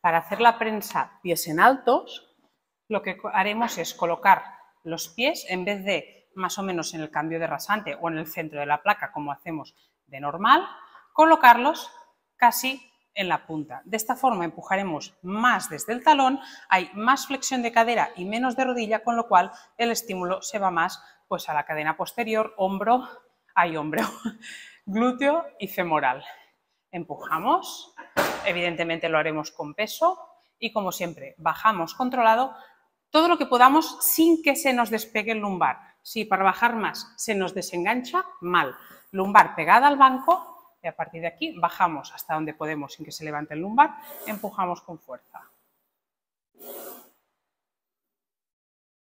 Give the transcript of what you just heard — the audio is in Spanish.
Para hacer la prensa pies en altos, lo que haremos es colocar los pies, en vez de más o menos en el cambio de rasante o en el centro de la placa, como hacemos de normal, colocarlos casi en la punta. De esta forma empujaremos más desde el talón, hay más flexión de cadera y menos de rodilla, con lo cual el estímulo se va más pues, a la cadena posterior, glúteo y femoral. Empujamos, evidentemente lo haremos con peso y, como siempre, bajamos controlado todo lo que podamos sin que se nos despegue el lumbar. Si para bajar más se nos desengancha, mal. Lumbar pegada al banco y a partir de aquí bajamos hasta donde podemos sin que se levante el lumbar, empujamos con fuerza.